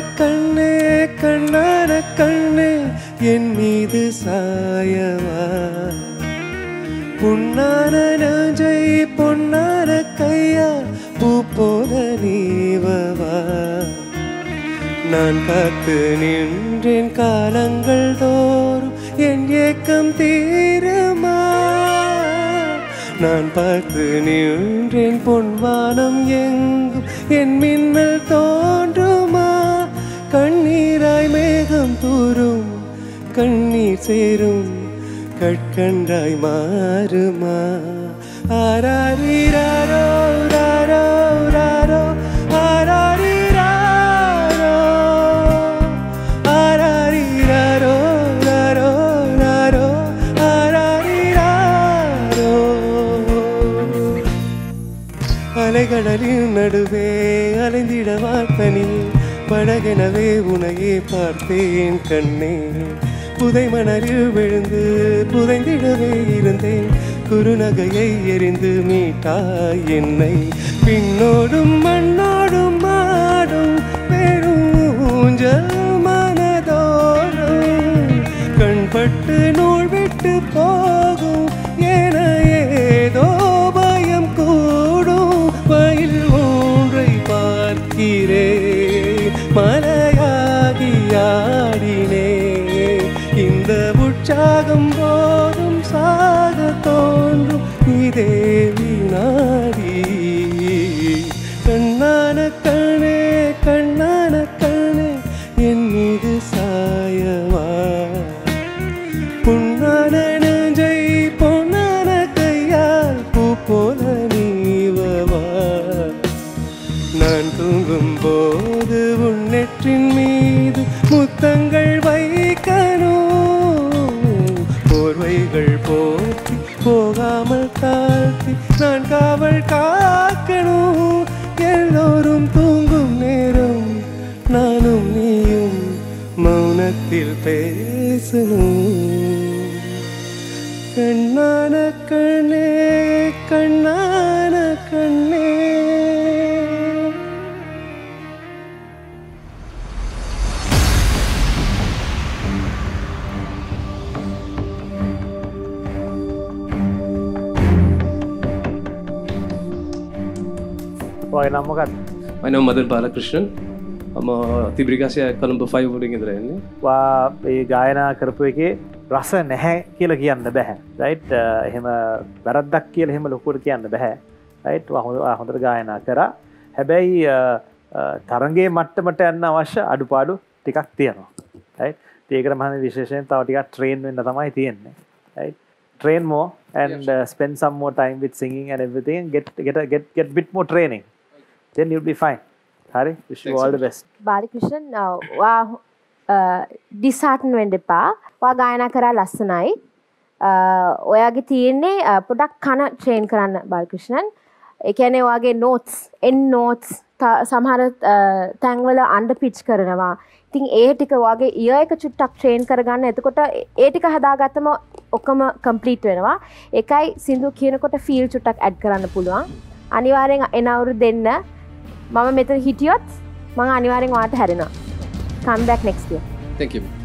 கண்ணே கண்ணான கண்ணே என் மீது சாயவா பொன்னான நெஞ்சை பொன்னான கையா பூ போல நீவவா நான் காத்து நின்றேன் காலங்கள் தோறும் என் ஏக்கம் தீருமா நான் பார்த்து நின்றேன் பொன்வானம் எங்கும் என் மின்னல் தோன்றுமா கண்ணீராய் மேகம் தூரும் கண்ணீர் சேரும் கற்கண்டாய் மாறுமா ஆராரிராரோ ராரோ ராரோ ஆராரிராரோ ஆராரிராரோ ராரோ ராரோ ஆராரிராரோ அலைகடலின் நடுவே அலைந்திடவா தனியே படகெனவே உனையே பார்த்தேன் கண்ணே புதை மணலில் விழுந்து புதைந்திடவே இருந்தேன் குறுநகையை எரிந்து மீட்டாய் என்னை பின்னோடும் மண்ணோடும் மாடும் பெரும் ஊஞ்சல் மனதோடும் கண்பட்டு நூல் விட்டு போகும் என ஏதோ பயம் கூடும் பயில் ஒன்றை பார்க்கிறேன் மலையாகி ஆடினே இந்த உற்சாகம் போதும் சாக தோன்றும் இதே வினாடி கண்ணான கண்ணே கண்ணான கண்ணே என் மீது சாயவா பொன்னான நெஞ்சை பொன்னான கையால் பூ போல நீவவா நான் தூங்கும் போது உன் நெற்றின் மீது முத்தங்கள் வைக்கணும் போர்வைகள் போற்றி போகாமல் தாழ்த்தி நான் காவல் காக்கணும் எல்லோரும் தூங்கும் நேரம் நானும் நீயும் மௌனத்தில் பேசணும் கண்ணான கண்ணே கண்ணான கண்ணே My name is Madan Balakrishnan. I'm a Tibrikasya Colombo 5 voting in the end. මේ ගායනා කරපු එකේ රස නැහැ කියලා කියන්න බෑ. right? එහෙම වැරද්දක් කියලා එහෙම ලොකුට කියන්න බෑ. right? හොඳට ගායනා කරා. හැබැයි තරංගයේ මට්ටමට යන්න අවශ්‍ය අඩුපාඩු ටිකක් තියෙනවා. right? ඒකට මම විශේෂයෙන් තව ටිකක් train වෙන්න තමයි තියෙන්නේ. right? Train more and spend some more time with singing and everything and get bit more training. Then you'll be fine. Hari, wish you all the best. Balakrishnan, dishearten වෙන්න එපා. ඔයා ගායනා කරා ලස්සනයි. ඔයාගේ තියෙන්නේ පොඩක් කන ට්‍රේන් කරන්න බාලකෘෂ්ණන්. ඒ කියන්නේ ඔයාගේ notes, end notes සමහර තැන්වල under pitch කරනවා. ඉතින් ඒ ටික ඔයාගේ ear එක චුට්ටක් ට්‍රේන් කරගන්න. එතකොට ඒ ටික හදාගත්තම ඔක්කොම complete වෙනවා. ඒකයි සින්දු කියනකොට feel චුට්ටක් add කරන්න පුළුවන්. අනිවාර්යෙන් එන අවුරුදු දෙන්න මම මෙතන හිටියොත් මම අනිවාර්යෙන් ඔයාට හැරෙනවා. Come back next year. Thank you.